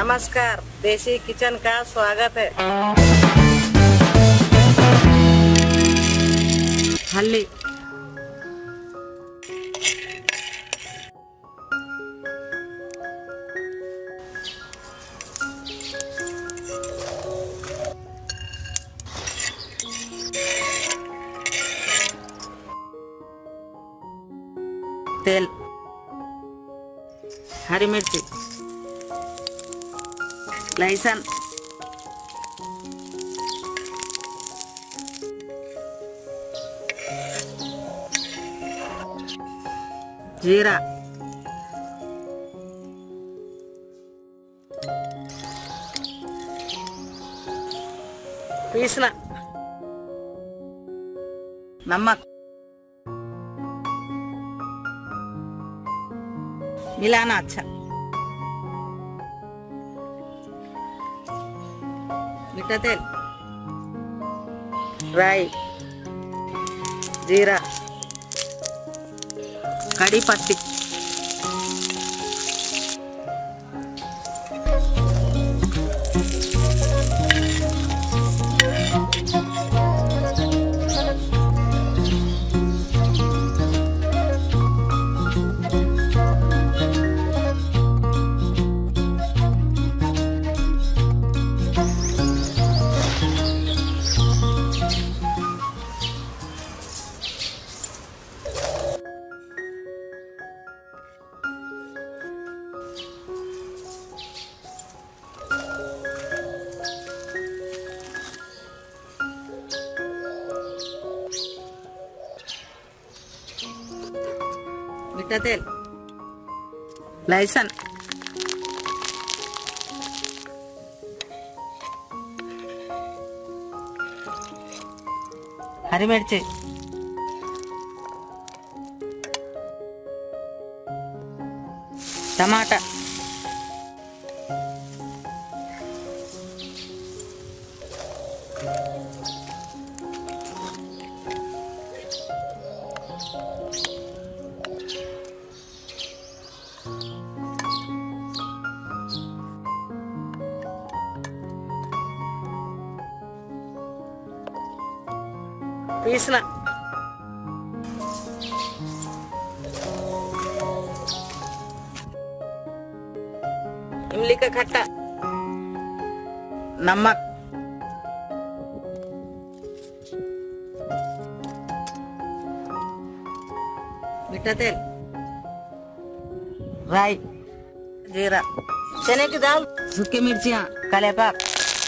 नमस्कार, देसी किचन का स्वागत है। हल्दी, तेल, हरी मिर्ची, लहसुन, जीरा, पीसना, नमक, मिलाना अच्छा, मीठा तेल, राई, जीरा, कड़ी पत्ती, मीठा तेल, लहसुन, हरी मिर्ची, टमाटा, पीसना, इमली का खट्टा, नमक, मीठा तेल, राई, जीरा, चने की दाल, सूखी मिर्चियाँ, कलेपाक,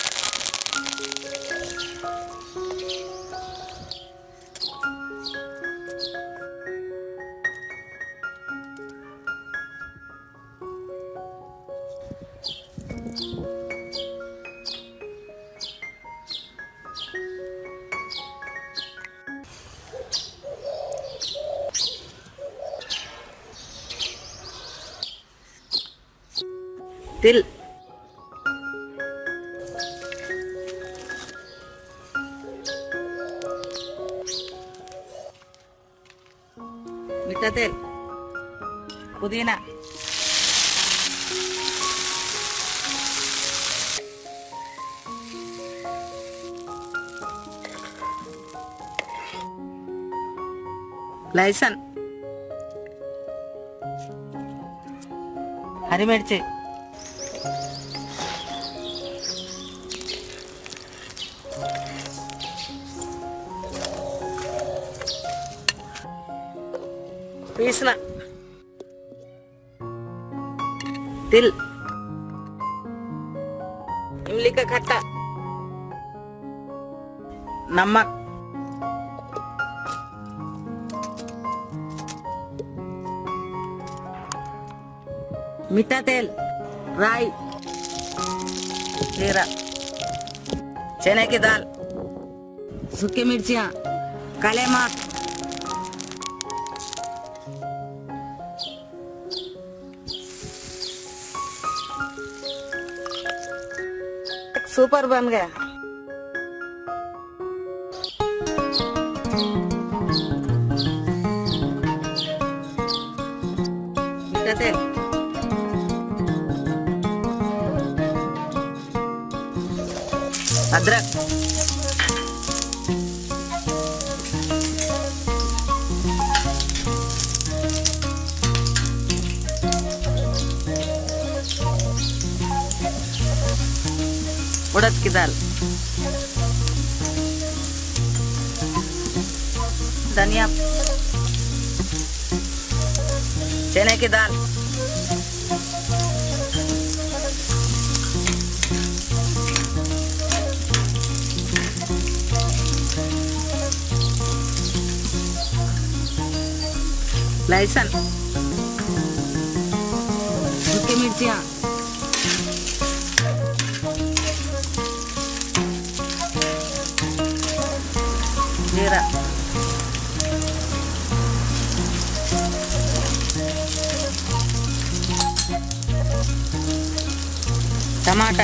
तिल, मीठा तेल, पुदीना, लहसुन, हरी मिर्ची, पीसना, तिल, इमली का खट्टा, नमक, मीठा तेल, राई, जीरा, चने की दाल, सूखी मिर्चियाँ, कलेमाक, सुपर बन गया। मीठा तेल, अदरक, उड़द की दाल, धनिया, चने की दाल, लहसुन, सूखी मिर्चियाँ, जीरा, टमाटर,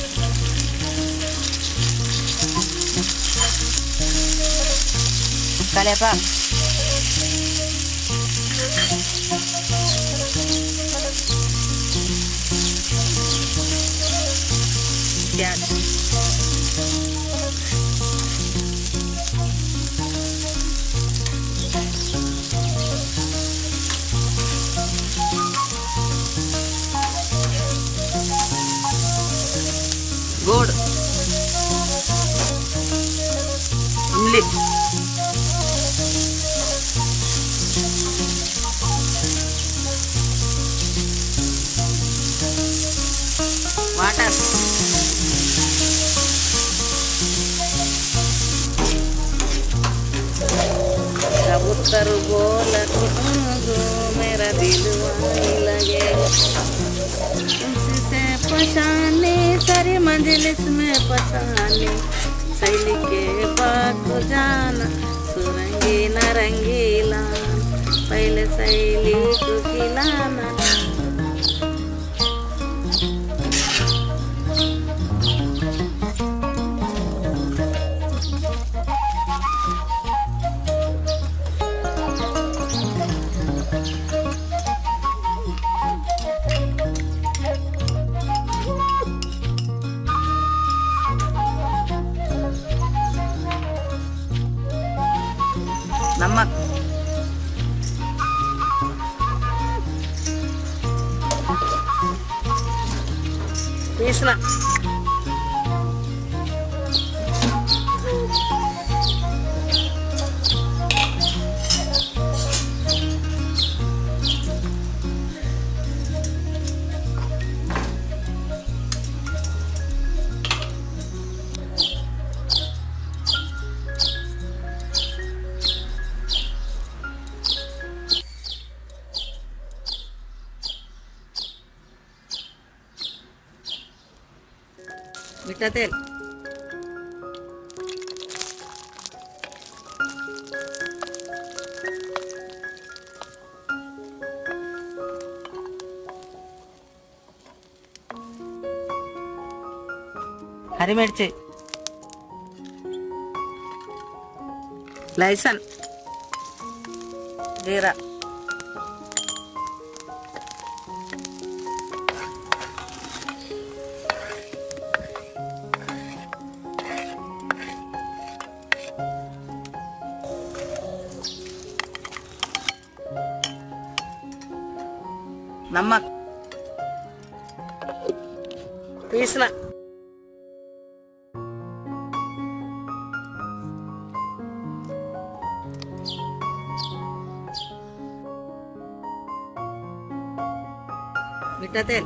कलेपाक, प्याज, गुड़, इमली, वाटर, कबूतर बोला मेरा दिल वहीं लगे, तुमसे पछाने सारी मंजिलिस में पछाने, सैली के बात को जाना सुरंगी नारंगीला, पहले सैली को खिलाना। नमक, पीसना, मीठा तेल, हरी मिर्ची, लहसुन, जीरा, नमक, पीसना, मीठा तेल,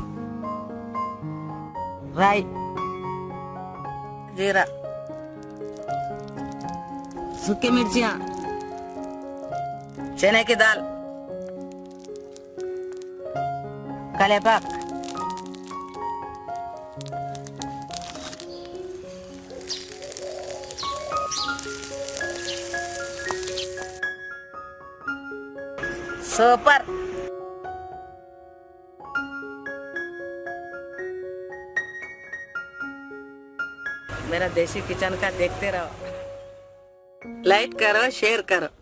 राई, जीरा, सूखी मिर्चियाँ, चने की दाल, कलेपाक, सुपर, मेरा देसी किचन का देखते रहो, लाइक करो, शेयर करो।